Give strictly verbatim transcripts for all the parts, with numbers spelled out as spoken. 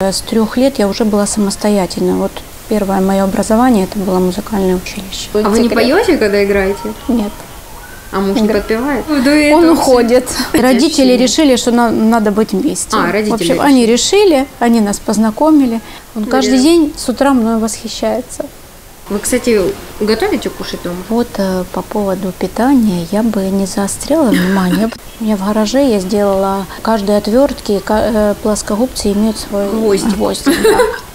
С трех лет я уже была самостоятельной. Вот первое мое образование это было музыкальное училище. А вы не поете, когда играете? Нет. А муж не подпевает? Он уходит. Родители решили, что нам надо быть вместе. А, родители В общем, решили. они решили, они нас познакомили. Он каждый день с утра мною восхищается. Вы, кстати, готовите кушать дома? Вот э, по поводу питания я бы не заостряла внимание. У меня в гараже я сделала каждой отвертки, э, плоскогубцы имеют свой Гвоздик. гвоздик, да.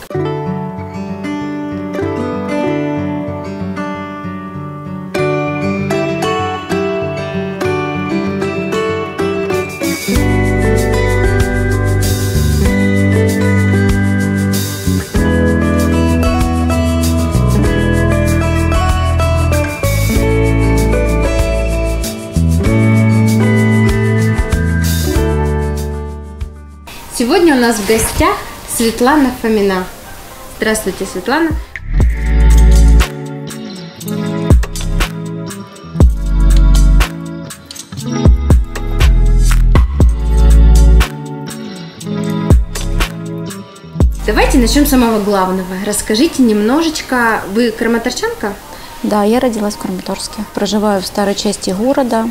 Сегодня у нас в гостях Светлана Фомина. Здравствуйте, Светлана. Давайте начнем с самого главного. Расскажите немножечко, вы краматорчанка? Да, я родилась в Краматорске. Проживаю в старой части города.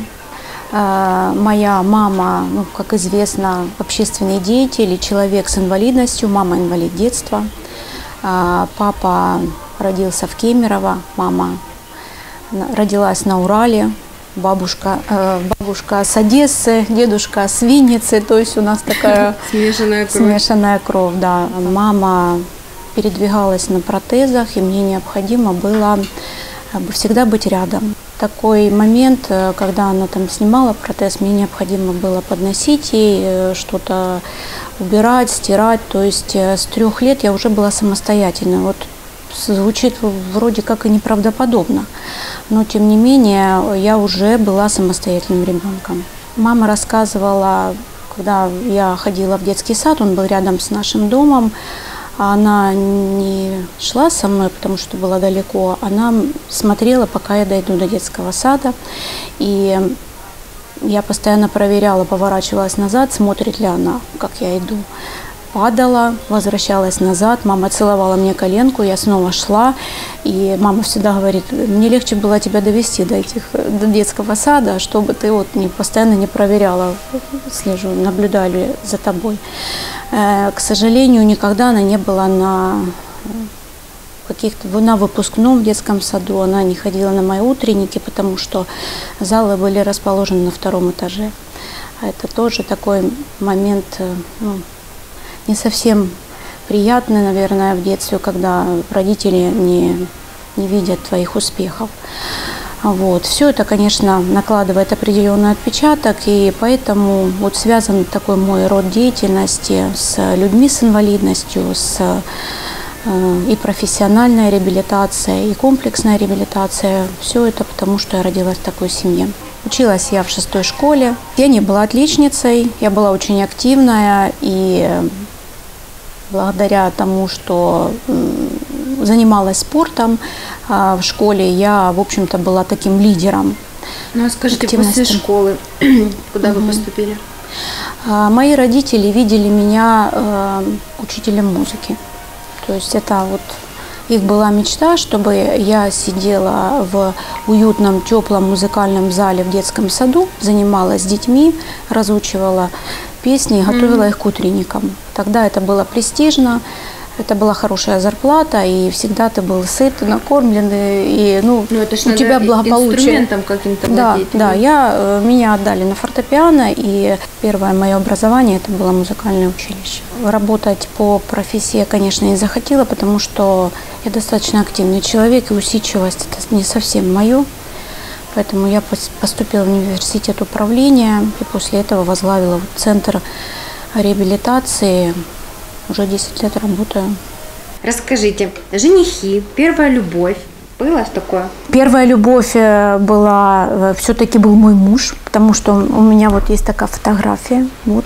Моя мама, ну, как известно, общественный деятель и человек с инвалидностью. Мама инвалид детства. Папа родился в Кемерово. Мама родилась на Урале. Бабушка, бабушка с Одессы, дедушка с Винницы. То есть у нас такая смешанная кровь. Смешанная кровь, да. Мама передвигалась на протезах, и мне необходимо было всегда быть рядом. Такой момент, когда она там снимала протез, мне необходимо было подносить ей, что-то убирать, стирать. То есть с трех лет я уже была самостоятельной. Вот звучит вроде как и неправдоподобно, но тем не менее я уже была самостоятельным ребенком. Мама рассказывала, когда я ходила в детский сад, он был рядом с нашим домом, она не шла со мной, потому что была далеко, она смотрела, пока я дойду до детского сада, и я постоянно проверяла, поворачивалась назад, смотрит ли она, как я иду. Падала, возвращалась назад, мама целовала мне коленку, я снова шла, и мама всегда говорит, мне легче было тебя довести до, этих, до детского сада, чтобы ты вот не, постоянно не проверяла, слежу, наблюдаю ли за тобой. Э, к сожалению, никогда она не была на каких-то, на выпускном детском саду, она не ходила на мои утренники, потому что залы были расположены на втором этаже. А это тоже такой момент, ну, не совсем приятный, наверное, в детстве, когда родители не, не видят твоих успехов. Вот. Все это, конечно, накладывает определенный отпечаток, и поэтому вот связан такой мой род деятельности с людьми с инвалидностью, с э, и профессиональная реабилитация, и комплексная реабилитация. Все это потому, что я родилась в такой семье. Училась я в шестой школе. Я не была отличницей, я была очень активная, и благодаря тому, что занималась спортом в школе, я, в общем-то, была таким лидером. Ну, а скажите, после школы куда вы поступили? Мои родители видели меня учителем музыки. То есть это вот их была мечта, чтобы я сидела в уютном, теплом музыкальном зале в детском саду, занималась с детьми, разучивала песни и готовила mm-hmm. их к утренникам. Тогда это было престижно, это была хорошая зарплата, и всегда ты был сыт, накормлен, и ну, ну, это ж у тебя благополучие. Инструментом каким-то владеть. Да, да, я, меня отдали на фортепиано, и первое мое образование это было музыкальное училище. Работать по профессии я, конечно, не захотела, потому что я достаточно активный человек, и усидчивость это не совсем мое. Поэтому я поступила в университет управления, и после этого возглавила центр реабилитации. Уже десять лет работаю. Расскажите, женихи, первая любовь, было такое? Первая любовь была, все-таки был мой муж, потому что у меня вот есть такая фотография. Вот.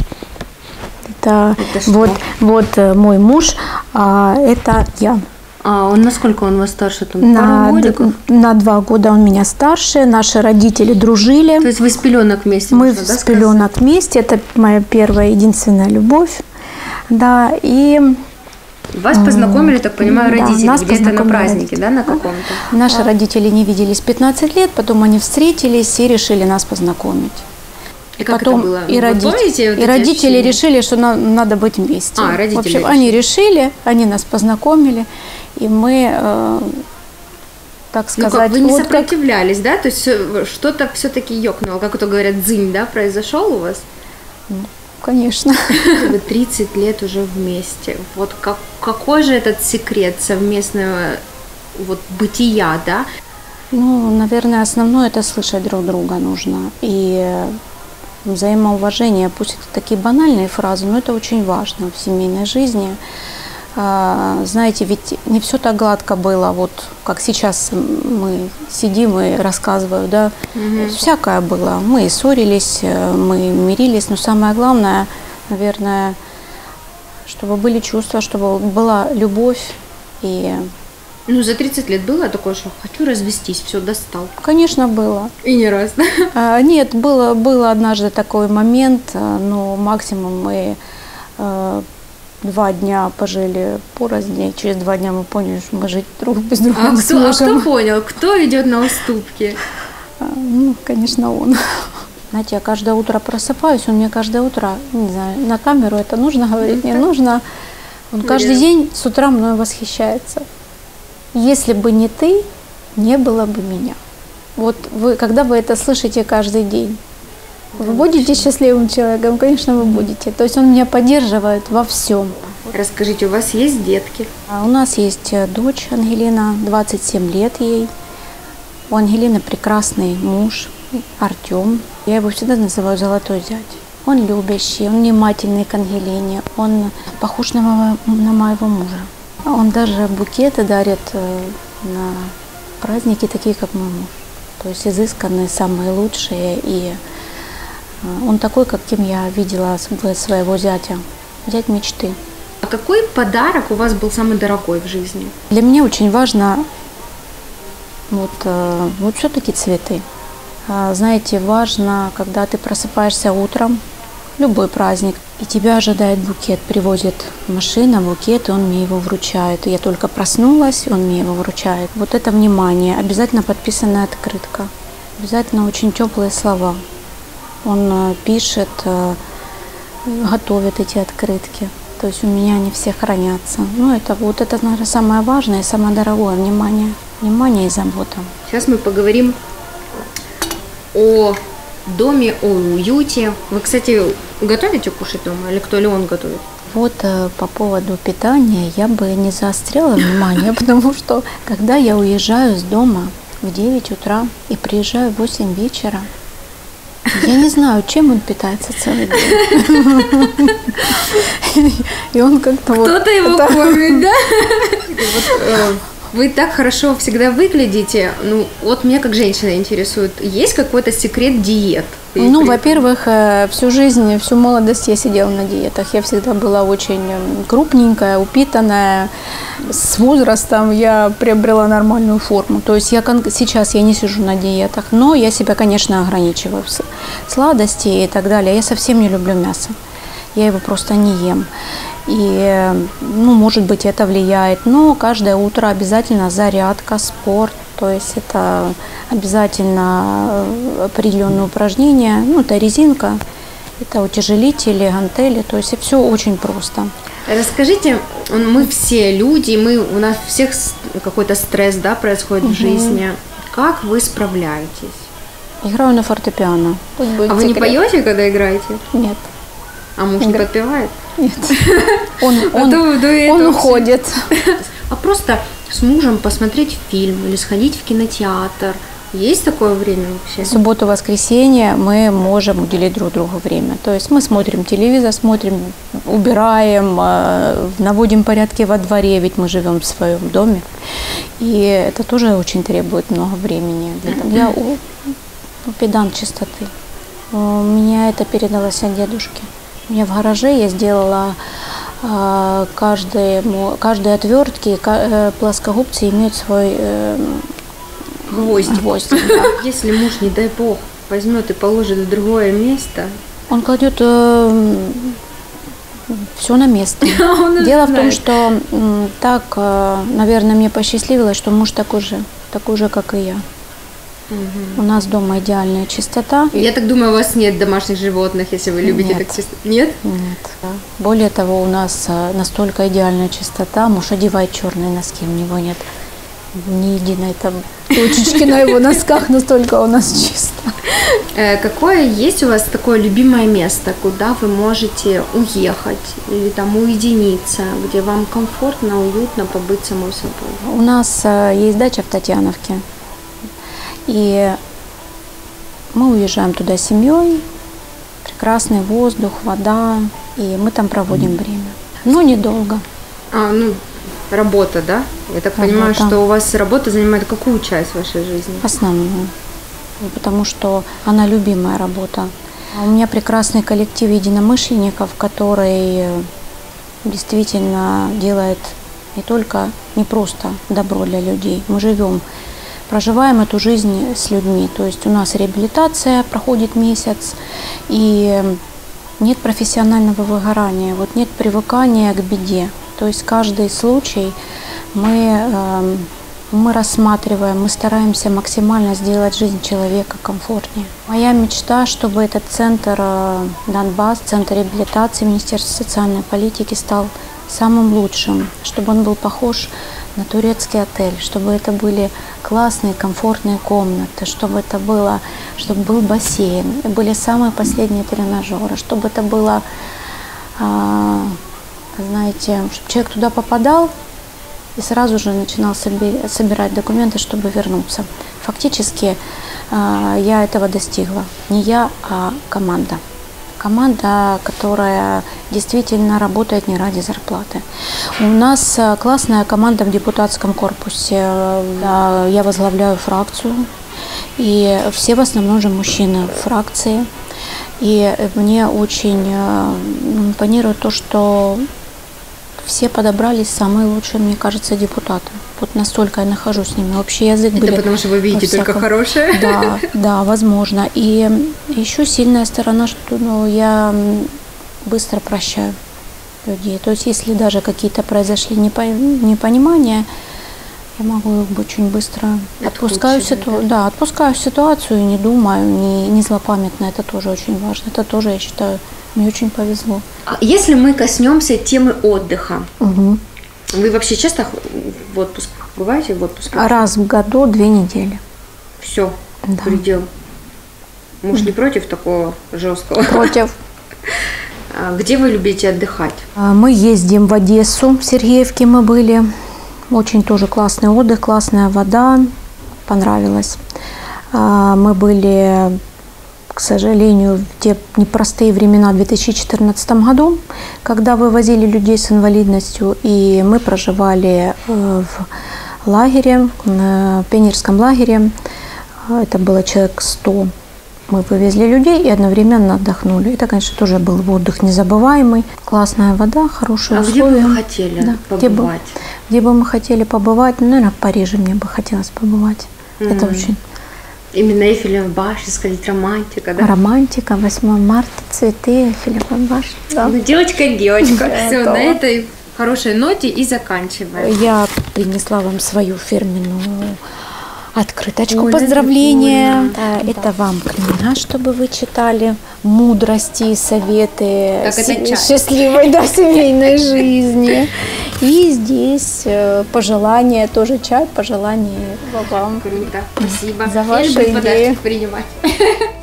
Это, это вот, вот мой муж, а это я. А он насколько он вас старше? Там, на, пару годиков? На два года он меня старше. Наши родители дружили. То есть вы с пеленок вместе? Мы можно, с да, пеленок вместе. Это моя первая, единственная любовь. Да, и Вас познакомили, так понимаю, Да, родители нас где-то на познакомили празднике, родители. да, на каком-то? Наши родители не виделись пятнадцать лет, потом они встретились и решили нас познакомить. И как Потом это было? и, Вы роди- помните вот и эти родители ощущения? решили, что нам надо быть вместе. А, родители В общем, решили. они решили, они нас познакомили, и мы, э, так Ну сказать, как, вы не вот как- сопротивлялись, да? То есть э, что-то все-таки ёкнуло, как это говорят, дзынь, да, произошел у вас? конечно. Вы тридцать лет уже вместе. Вот как, какой же этот секрет совместного вот бытия, да? Ну, наверное, основное это слышать друг друга нужно. И взаимоуважение, пусть это такие банальные фразы, но это очень важно в семейной жизни. А, Знаете, ведь не все так гладко было, вот как сейчас мы сидим и рассказываю, да, всякое было. Мы и ссорились, мы мирились, но самое главное, наверное, чтобы были чувства, чтобы была любовь. И, Ну, за тридцать лет было такое, что хочу развестись, все, достал. конечно, было. И не раз, да? А, Нет, было, было однажды такой момент, а, но максимум мы э, два дня пожили порознь, и через два дня мы поняли, что мы жить друг без друга А не кто, а сможем. кто понял, кто идет на уступки? А, Ну, конечно, он. Знаете, я каждое утро просыпаюсь, он мне каждое утро, не знаю, на камеру это нужно говорить, не нужно. Он каждый Верно. день с утра мною восхищается. Если бы не ты, не было бы меня. Вот вы, когда вы это слышите каждый день, вы будете счастливым человеком? Конечно, вы будете. То есть он меня поддерживает во всем. Расскажите, у вас есть детки? А у нас есть э, дочь Ангелина, двадцать семь лет ей. У Ангелины прекрасный муж Артем. Я его всегда называю золотой зять. Он любящий, он внимательный к Ангелине, он похож на моего, на моего мужа. Он даже букеты дарит э, на праздники такие, как мой муж. То есть изысканные, самые лучшие. И э, он такой, каким я видела св- своего зятя. Зять мечты. А какой подарок у вас был самый дорогой в жизни? Для меня очень важно вот, э, вот все-таки цветы. А, Знаете, важно, когда ты просыпаешься утром, любой праздник, и тебя ожидает букет, привозит машина, букет, и он мне его вручает. Я только проснулась, он мне его вручает. Вот это внимание, обязательно подписанная открытка, обязательно очень теплые слова. Он э, пишет, э, готовит эти открытки. То есть у меня они все хранятся. Ну, это вот это, наверное, самое важное и самое дорогое внимание. Внимание и забота. Сейчас мы поговорим о доме, о уюте. Вы, кстати, готовите кушать дома или кто ли он готовит? Вот э, по поводу питания я бы не заостряла внимание, потому что когда я уезжаю с дома в девять утра и приезжаю в восемь вечера, я не знаю, чем он питается целый день. И он как-то вот... Кто-то его это- кормит, да? Вот, э, Вы так хорошо всегда выглядите. Ну, вот меня как женщина интересует, есть какой-то секрет диет? При- Ну, при- во-первых, э, всю жизнь, всю молодость я сидела на диетах. Я всегда была очень м, крупненькая, упитанная. С возрастом я приобрела нормальную форму. То есть я кон- сейчас я не сижу на диетах, но я себя, конечно, ограничиваю в с- сладости и так далее. Я совсем не люблю мясо. Я его просто не ем. И, э, ну, может быть, это влияет. Но каждое утро обязательно зарядка, спорт. То есть это обязательно э, определенные упражнения. Ну, это резинка, это утяжелители, гантели. То есть все очень просто. Расскажите, мы все люди, мы, у нас у всех с- какой-то стресс, да, происходит в жизни. Как вы справляетесь? Играю на фортепиано. Тут будет А вы не секрет. поете, когда играете? Нет. А муж не Игра- подпевает? Нет. Он, А он, то вы до этого он все- уходит. А просто с мужем посмотреть фильм или сходить в кинотеатр. Есть такое время вообще? Субботу, воскресенье мы можем уделить друг другу время. То есть мы смотрим телевизор, смотрим, убираем, э, наводим порядки во дворе, ведь мы живем в своем доме. И это тоже очень требует много времени. Я у- у педант чистоты. У меня это передалось от дедушки. У меня в гараже я сделала э, каждые, мо- каждые отвертки, ка- э, плоскогубцы имеют свой э, Гвоздь. гвоздь. Да. Если муж, не дай бог, возьмет и положит в другое место, Он кладет э, все на месте. Дело в том, что так, наверное, мне посчастливилось, что муж такой же, такой же, как и я. Угу. У нас дома идеальная чистота. Я так думаю, у вас нет домашних животных, если вы любите нет. так чисто. Нет? Нет. Более того, у нас настолько идеальная чистота, муж одевает черные носки, у него нет ни единой там точечки на его носках, настолько у нас чисто. Какое есть у вас такое любимое место, куда вы можете уехать или там уединиться, где вам комфортно, уютно побыть самой собой? У нас есть дача в Татьяновке, и мы уезжаем туда с семьей, прекрасный воздух, вода, и мы там проводим время. Но недолго. А, ну, работа, да? Я так работа. Понимаю, что у вас работа занимает какую часть вашей жизни? Основную. Потому что она любимая работа. У меня прекрасный коллектив единомышленников, который действительно делает не только, не просто добро для людей. Мы живем, проживаем эту жизнь с людьми. То есть у нас реабилитация проходит месяц, и нет профессионального выгорания, вот нет привыкания к беде. То есть каждый случай мы... Мы рассматриваем, мы стараемся максимально сделать жизнь человека комфортнее. Моя мечта, чтобы этот центр Донбасс, центр реабилитации Министерства социальной политики стал самым лучшим, чтобы он был похож на турецкий отель, чтобы это были классные, комфортные комнаты, чтобы это было, чтобы был бассейн, были самые последние тренажеры, чтобы это было, знаете, чтобы человек туда попадал и сразу же начинал собирать документы, чтобы вернуться. Фактически я этого достигла. Не я, а команда. Команда, которая действительно работает не ради зарплаты. У нас классная команда в депутатском корпусе. Я возглавляю фракцию, и все в основном же мужчины в фракции. И мне очень импонирует то, что все подобрались самые лучшие, мне кажется, депутаты. Вот настолько я нахожусь с ними. Общий язык Это были. Потому что вы видите только хорошее? Да, да, возможно. И еще сильная сторона, что ну, я быстро прощаю людей. То есть, если даже какие-то произошли непонимания, я могу их очень быстро отпускаю, ситу... да, отпускаю ситуацию и не думаю, не, не злопамятно. Это тоже очень важно. Это тоже, я считаю, мне очень повезло. Если мы коснемся темы отдыха, угу. Вы вообще часто в отпуск бываете в отпуске? Раз в году две недели. Все, да. Предел. Муж не против такого жесткого? Против. Где вы любите отдыхать? Мы ездим в Одессу, в Сергеевке мы были. Очень тоже классный отдых, классная вода. Понравилось. Мы были, к сожалению, в те непростые времена в две тысячи четырнадцатом году, когда вывозили людей с инвалидностью, и мы проживали в лагере, в пионерском лагере. Это было человек сто. Мы вывезли людей и одновременно отдохнули. Это, конечно, тоже был отдых незабываемый. Классная вода, хорошие а условия. Где бы вы хотели да. побывать? Где бы, где бы мы хотели побывать? Ну, наверное, в Париже мне бы хотелось побывать. Mm-hmm. Это очень... Именно Эйфелева башня, сказать, романтика, да? Романтика, восьмое марта, цветы, Эйфелева башня. Да. Ну, девочка, девочка. Все, на этой хорошей ноте и заканчиваем. Я принесла вам свою фирменную открыточку Ой, поздравления. Это, это вам книга, чтобы вы читали мудрости, советы так, это счастливой да, семейной жизни. И здесь пожелания, тоже чай, пожелания вам. Круто, спасибо. За ваши идеи. Подарки принимать.